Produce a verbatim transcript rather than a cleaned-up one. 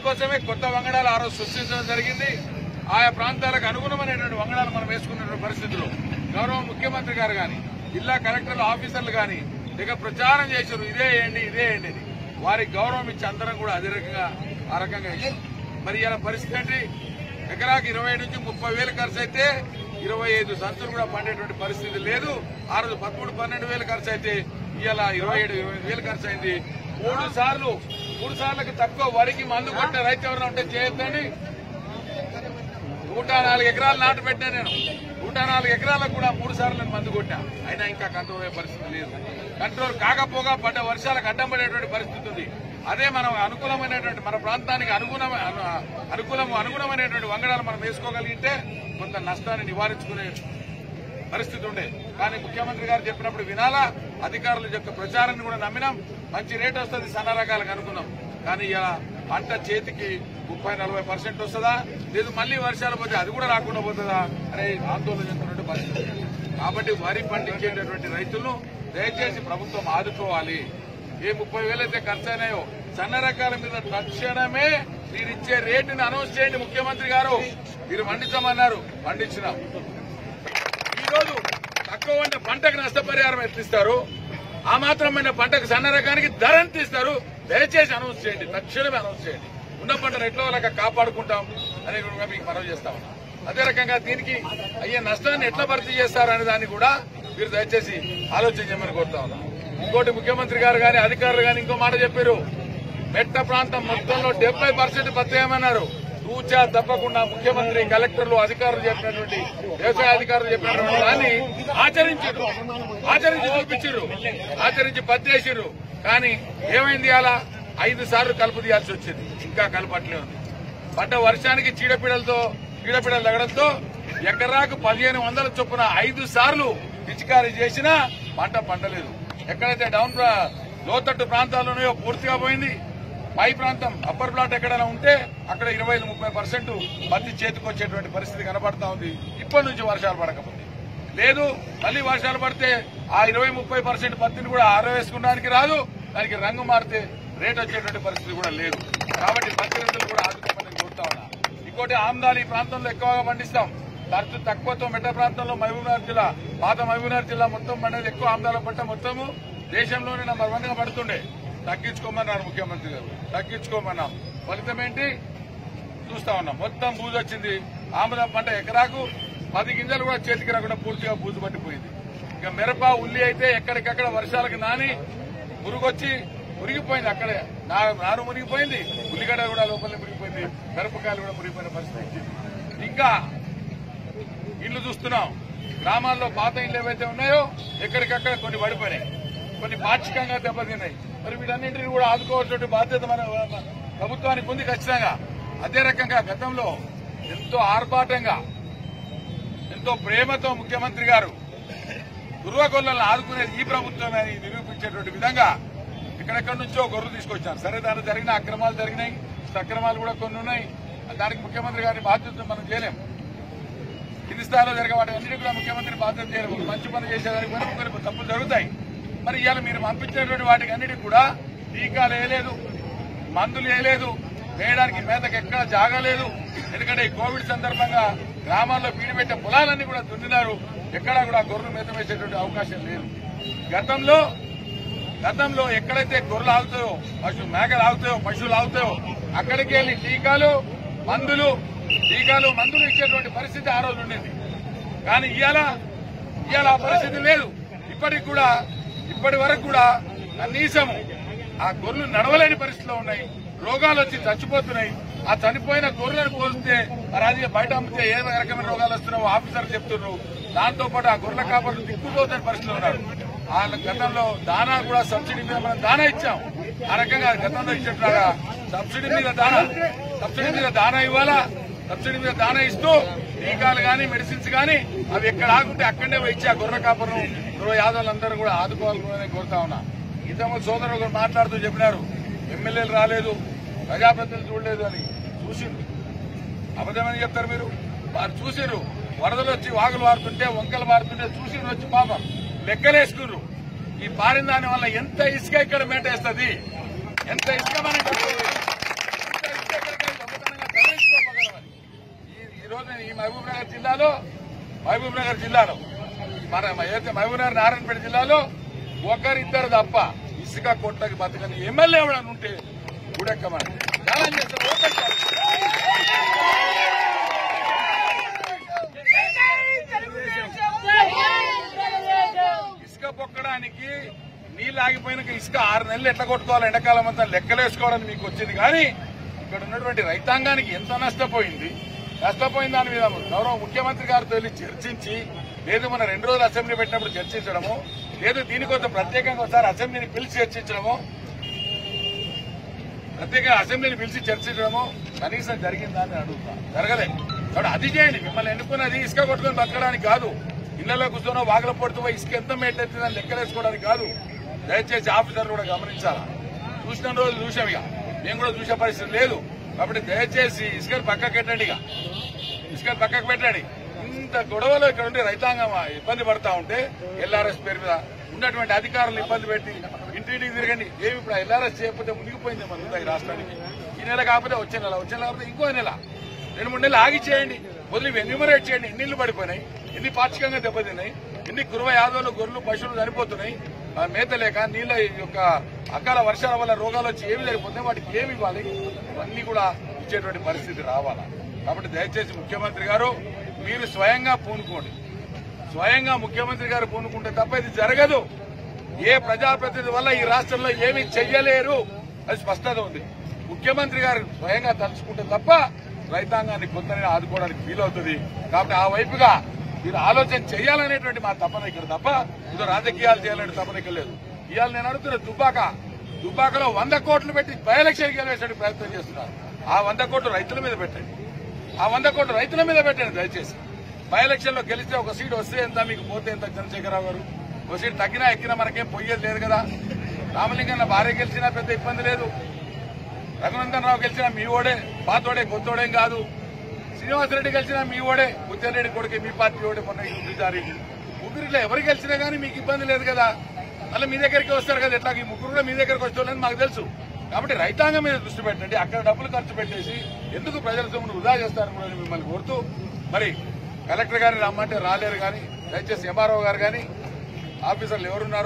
దానికోసమే కొత్త వంగడాలు ఆ రోజు సృష్టించడం జరిగింది. ఆయా ప్రాంతాలకు అనుగుణమైనటువంటి వంగడాలు మనం వేసుకున్నటువంటి పరిస్థితుల్లో గౌరవ ముఖ్యమంత్రి గారు గాని జిల్లా కలెక్టర్లు ఆఫీసర్లు గాని ఇక ప్రచారం చేశారు, ఇదే ఏంటి ఇదే ఏంటి అని. వారికి గౌరవం ఇచ్చి అందరం కూడా అదే రకంగా ఆ రకంగా ఇచ్చారు. మరి ఇలా పరిస్థితి ఏంటి? ఎకరాకి ఇరవై నుంచి ముప్పై వేలు ఖర్చు అయితే ఇరవై ఐదు సంచులు కూడా పండేటువంటి పరిస్థితి లేదు. ఆ రోజు పదమూడు పన్నెండు వేలు ఖర్చు అయితే ఇలా ఇరవై ఏడు ఇరవై ఐదు వేలు ఖర్చు అయింది. మూడు సార్లు మూడు సార్లకు తక్కువ వరికి మందు కొట్టే రైతు ఎవరైనా ఉంటే చేయొద్దండి. నూట నాలుగు ఎకరాలు నాటు పెట్టా నేను. నూట నాలుగు ఎకరాలకు కూడా మూడు సార్లు నేను మందు కొట్టా, అయినా ఇంకా కంట్రోల్ అయ్యే పరిస్థితి లేదు. కంట్రోల్ కాకపోగా పడ్డ వర్షాలకు అడ్డం పడేటువంటి పరిస్థితి ఉంది. అదే మనం అనుకూలమైనటువంటి మన ప్రాంతానికి అనుగుణ అనుకూలం అనుగుణమైనటువంటి వంగడాలు మనం వేసుకోగలిగితే కొంత నష్టాన్ని నివారించుకునే పరిస్థితి ఉండే. కానీ ముఖ్యమంత్రి గారు చెప్పినప్పుడు వినాలా, అధికారుల యొక్క ప్రచారాన్ని కూడా నమ్మినాం. మంచి రేట్ వస్తుంది సన్న రకాలకు అనుకున్నాం. కానీ ఇలా పంట చేతికి ముప్పై నలభై పర్సెంట్ వస్తుందా, లేదు మళ్లీ వర్షాలు పోతే అది కూడా రాకుండా పోతుందా అనే ఆందోళన చెందుతున్నటువంటి పరిస్థితి. కాబట్టి వరి పండించేటటువంటి రైతులను దయచేసి ప్రభుత్వం ఆదుకోవాలి. ఏ ముప్పై వేలైతే ఖర్చు అయినాయో సన్న రకాల మీద తక్షణమే మీరు ఇచ్చే రేటుని అనౌన్స్ చేయండి. ముఖ్యమంత్రి గారు మీరు పండించమన్నారు, పండించినాం. ఈ రోజు తక్కువ ఉన్న పంటకు నష్టపరిహారం ఎత్తిస్తారు, ఆ మాత్రమైన పంటకు సన్న రకానికి ధర ఎంత ఇస్తారు దయచేసి అనౌన్స్ చేయండి, తక్షణమే అనౌన్స్ చేయండి. ఉన్న పంటను ఎట్లా వాళ్ళకి కాపాడుకుంటాం అని కూడా మీకు మనవి చేస్తా ఉన్నాం. అదే రకంగా దీనికి అయ్యే నష్టాన్ని ఎట్లా భర్తీ చేస్తారనే దాన్ని కూడా మీరు దయచేసి ఆలోచించమని కోరుతా ఉన్నాం. ఇంకోటి ముఖ్యమంత్రి గారు గాని అధికారులు గాని ఇంకో మాట చెప్పారు, మెట్ట ప్రాంతం మొత్తంలో డెబ్బై పర్సెంట్ బతేయమన్నారు. తూచా తప్పకుండా ముఖ్యమంత్రి కలెక్టర్లు అధికారులు చెప్పినటువంటి వ్యవసాయ అధికారులు చెప్పినటువంటి దాన్ని ఆచరించారు, ఆచరించి చూపించారు, ఆచరించి పత్తేసారు. కానీ ఏమైంది? అలా ఐదు సార్లు కలుపు తీయాల్సి వచ్చింది, ఇంకా కలపట్లే ఉంది. పంట వర్షానికి చీడపీడలతో చీడపీడలు తగ్గడంతో ఎకరాకు పదిహేను వందల చొప్పున ఐదు సార్లు పిచికారీ చేసినా పంట పండలేదు. ఎక్కడైతే డౌన్ లోతట్టు ప్రాంతాలు ఉన్నాయో పూర్తిగా పోయింది. పై ప్రాంతం అప్పర్ ప్లాట్ ఎక్కడైనా ఉంటే అక్కడ ఇరవై ముప్పై పర్సెంట్ పత్తి చేతికి వచ్చేటువంటి పరిస్థితి కనబడతా ఉంది. ఇప్పటి నుంచి వర్షాలు పడకపోతే లేదు, మళ్లీ వర్షాలు పడితే ఆ ఇరవై ముప్పై పర్సెంట్ పత్తిని కూడా ఆరవేసుకోవడానికి రాదు, దానికి రంగు మారితే రేట్ వచ్చేటువంటి పరిస్థితి కూడా లేదు. కాబట్టి పత్తి రైతులు కూడా ఆదుకోమని కోరుతా ఉన్నా. ఇంకోటి ఆమ్దాలు ఈ ప్రాంతంలో ఎక్కువగా పండిస్తాం. ఖర్చు తక్కువతో మెట్ట ప్రాంతంలో మహబూబ్నగర్ జిల్లా పాత మహబూబ్నగర్ జిల్లా మొత్తం పండేది ఎక్కువ ఆమ్దాల పంట మొత్తము దేశంలోనే నెంబర్ వన్ గా పడుతుండే. తగ్గించుకోమన్నారు ముఖ్యమంత్రి గారు, తగ్గించుకోమన్నాం. ఫలితం ఏంటి చూస్తా ఉన్నాం. మొత్తం బూజు వచ్చింది. ఆముదం పంట ఎకరాకు పది గింజలు కూడా చేతికి రాకుండా పూర్తిగా బూజు పట్టిపోయింది. ఇక మిరప ఉల్లి అయితే ఎక్కడికక్కడ వర్షాలకు నాని మురుగొచ్చి మురిగిపోయింది. అక్కడే నారు మురిగిపోయింది, ఉల్లిగడ్డ కూడా లోపలనే మురిగిపోయింది, మిరపకాయలు కూడా మురిగిపోయిన పరిస్థితి. ఇంకా ఇళ్లు చూస్తున్నాం, గ్రామాల్లో పాత ఇళ్లు ఏవైతే ఉన్నాయో ఎక్కడికక్కడ కొన్ని పడిపోయినాయి, కొన్ని పాక్షికంగా దెబ్బతిన్నాయి. మరి వీటన్నింటినీ కూడా ఆదుకోవాల్సిన బాధ్యత మన ప్రభుత్వానికి ఉంది ఖచ్చితంగా. అదే రకంగా గతంలో ఎంతో ఆర్భాటంగా ఎంతో ప్రేమతో ముఖ్యమంత్రి గారు గుర్రగొల్లను ఆదుకునేది ఈ ప్రభుత్వమే అని నిరూపించేటువంటి విధంగా ఎక్కడెక్కడి నుంచో గొర్రెలు తీసుకొచ్చారు. సరే దాంట్లో జరిగిన అక్రమాలు జరిగినాయి, సక్రమాలు కూడా కొన్ని ఉన్నాయి. దానికి ముఖ్యమంత్రి గారి బాధ్యత మనం చేయలేం. కింది స్థాయిలో జరిగే వాటి అన్నిటి కూడా ముఖ్యమంత్రి బాధ్యత చేయలేము. మంచి పని చేసేదానికి కూడా కొన్ని తప్పులు జరుగుతాయి. మరి ఇవాళ మీరు పంపించేటువంటి వాటికి అన్నిటికీ కూడా టీకాలు వేయలేదు, మందులు వేయలేదు, వేయడానికి మేతకు ఎక్కడ జాగలేదు. ఎందుకంటే ఈ కోవిడ్ సందర్భంగా గ్రామాల్లో పీడిపెట్టే పొలాలన్నీ కూడా దున్నినారు. ఎక్కడా కూడా గొర్రెలు మేత వేసేటువంటి అవకాశం లేదు. గతంలో గతంలో ఎక్కడైతే గొర్రెలు ఆగుతాయో, పశువు మేకలు ఆగుతాయో, పశువులు ఆగుతాయో అక్కడికి వెళ్లి టీకాలు మందులు టీకాలు మందులు ఇచ్చేటువంటి పరిస్థితి ఆ రోజు ఉండేది. కానీ ఇవాళ ఇవాళ ఆ పరిస్థితి లేదు. ఇప్పటికి కూడా ఇప్పటి వరకు కూడా కనీసం ఆ గొర్రెలు నడవలేని పరిస్థితిలో ఉన్నాయి. రోగాలు వచ్చి చచ్చిపోతున్నాయి. ఆ చనిపోయిన గొర్రెలను పోలిస్తే మరి అది బయట అమ్మితే ఏ రకమైన రోగాలు వస్తున్నావో ఆఫీసర్లు చెప్తున్నారు. దాంతో పాటు ఆ గొర్రెల కాపర్లు దిక్కుపోతున్న పరిస్థితిలో ఉన్నారు. వాళ్ళ గతంలో దానా కూడా సబ్సిడీ మీద మనం దానా ఇచ్చాం. ఆ రకంగా గతంలో ఇచ్చేట్లాగా సబ్సిడీ మీద దానా సబ్సిడీ మీద దానా ఇవ్వాలా. సబ్సిడీ మీద దానా ఇస్తూ టీకాలు గానీ మెడిసిన్స్ గానీ అవి ఎక్కడ ఆగుంటే అక్కడే ఇచ్చి ఆ గొర్రె కాపర్ను గొర్రె యాదవులందరూ కూడా ఆదుకోవాలని కోరుతా ఉన్నా. ఇంతకు సోదరులు ఒకరు మాట్లాడుతూ చెప్పినారు, ఎమ్మెల్యేలు రాలేదు, ప్రజాప్రతినిధులు చూడలేదు అని. చూసిండ్రు, అబద్ధమని చెప్తారు మీరు. వారు చూసిరు, వరదలు వచ్చి వాగులు వారుతుంటే వంకలు వారుతుంటే చూసిరు, వచ్చి పాపం లెక్కలేసుకున్నారు. ఈ పారిన దాని వల్ల ఎంత ఇసుక ఇక్కడ మేటేస్తుంది, ఎంత ఇసుక మనం ఎంత ఇసుక రోజు ఈ మహబూబ్ నగర్ జిల్లాలో మహబూబ్ నగర్ జిల్లాలో మన ఏదైతే మహబూబ్ నగర్ నారాయణపేట జిల్లాలో ఒకరిద్దరు తప్ప ఇసుక కొట్టకి బతకని ఎమ్మెల్యే ఎవడని ఉంటే గుడెక్కమని ఛాలెంజ్ చేస్తారు. ఇసుక పొక్కడానికి నీళ్ళు ఆగిపోయినాక ఇసుక ఆరు నెలలు ఎట్లా కొట్టుకోవాలి ఎండాకాలం అంతా లెక్కలేసుకోవడానికి మీకు వచ్చింది. కానీ ఇక్కడ ఉన్నటువంటి రైతాంగానికి ఎంత నష్టపోయింది నష్టపోయిన దాని మీద గౌరవ ముఖ్యమంత్రి గారితో వెళ్ళి చర్చించి, లేదు మన రెండు రోజులు అసెంబ్లీ పెట్టినప్పుడు చర్చించడము, లేదు దీనికోసం ప్రత్యేకంగా ఒకసారి అసెంబ్లీని పిలిచి చర్చించడము, ప్రత్యేకంగా అసెంబ్లీని పిలిచి చర్చించడము కనీసం జరిగిందా అని అడుగుతా. జరగలే. కాబట్టి అది చేయండి. మిమ్మల్ని ఎన్నుకున్నది ఇసుక కొట్టుకుని బతకడానికి కాదు, ఇళ్లలో కూర్చొనో వాగల పడుతూ ఇసుక ఎంత మేటెత్తుందని లెక్కలేసుకోవడానికి కాదు. దయచేసి ఆఫీసర్లు కూడా గమనించాలా. చూసిన రోజులు చూసాం, ఇక మేము కూడా చూసే పరిస్థితి లేదు. కాబట్టి దయచేసి ఇసుకని పక్కకు పెట్టండి, ఇక ఇసుకని పక్కకు పెట్టండి. ఇంత గొడవలో ఇక్కడ ఉండి రైతాంగం ఇబ్బంది పడతా ఉంటే ఎల్ఆర్ఎస్ పేరు మీద ఉన్నటువంటి అధికారులు ఇబ్బంది పెట్టి ఇంటింటికి తిరగండి. ఏమి ఇప్పుడు ఎల్ఆర్ఎస్ చేయకపోతే మునిగిపోయింది మన ఈ రాష్ట్రానికి. ఈ నెల కాకపోతే వచ్చే నెల, వచ్చే నెల కాకపోతే ఇంకో నెల, రెండు మూడు నెలలు ఆగి చేయండి. వదిలి ఎన్యూమరేట్ చేయండి. ఎన్ని ఇళ్లు పడిపోయినాయి, ఎన్ని పాక్షికంగా దెబ్బతిన్నాయి, ఎన్ని కురువ యాదవులు గొర్రెలు పశువులు చనిపోతున్నాయి మేత లేక, నీళ్ళ యొక్క అకాల వర్షాల వల్ల రోగాలు వచ్చి ఏమి జరిగిపోతున్నాయి, వాటికి ఏమి ఇవ్వాలి, ఇవన్నీ కూడా ఇచ్చేటువంటి పరిస్థితి రావాలా. కాబట్టి దయచేసి ముఖ్యమంత్రి గారు మీరు స్వయంగా పూనుకోండి. స్వయంగా ముఖ్యమంత్రి గారు పూనుకుంటే తప్ప ఇది జరగదు. ఏ ప్రజాప్రతినిధి వల్ల ఈ రాష్ట్రంలో ఏమీ చెయ్యలేరు, అది స్పష్టత ఉంది. ముఖ్యమంత్రి గారు స్వయంగా తలుచుకుంటే తప్ప రైతాంగాన్ని కొందరిని ఆదుకోవడానికి వీలవుతుంది. కాబట్టి ఆ వైపుగా మీరు ఆలోచన చేయాలనేటువంటి మా తపన ఇక్కడ తప్ప ఇదో రాజకీయాలు చేయాలనే తపన ఇక్కడ లేదు. ఇవాళ నేను అడుగుతున్న దుబ్బాక దుబ్బాకలో వంద కోట్లు పెట్టి బై ఎలక్షన్ గెలివేసే ప్రయత్నం చేస్తున్నారు. ఆ వంద కోట్లు రైతుల మీద పెట్టండి. ఆ వంద కోట్లు రైతుల మీద పెట్టండి దయచేసి. బై ఎలక్షన్ లో గెలిస్తే ఒక సీటు వస్తే ఎంత, మీకు పోతే ఎంత, చంద్రశేఖరరావు గారు ఒక సీటు తగ్గినా ఎక్కినా మనకేం పొయ్యేది లేదు కదా. రామలింగన్న భార్య గెలిచినా పెద్ద ఇబ్బంది లేదు. రఘునందన్ రావు గెలిచినా మీ ఓడే, పాతోడే కొత్తోడేం కాదు. శ్రీనివాసరెడ్డి గెలిచినా మీ ఓడే, బుద్ధరెడ్డి కొడుకే మీ పార్టీ ఓడే. మొన్న ముగ్గురి ముగ్గురిలో ఎవరు గెలిచినా కానీ మీకు ఇబ్బంది లేదు కదా. మళ్ళీ మీ దగ్గరికి వస్తారు కదా. ఎట్లా ఈ ముగ్గురు కూడా మీ దగ్గరికి వస్తుందని మాకు తెలుసు. కాబట్టి రైతాంగం మీద దృష్టి పెట్టండి. అక్కడ డబ్బులు ఖర్చు పెట్టేసి ఎందుకు ప్రజల సొమ్మును వృధా చేస్తారని కూడా మిమ్మల్ని కోరుతూ, మరి కలెక్టర్ గారిని రమ్మంటే రాలేరు. కానీ దయచేసి ఎంఆర్ఓ గారు కానీ ఆఫీసర్లు ఎవరున్నారు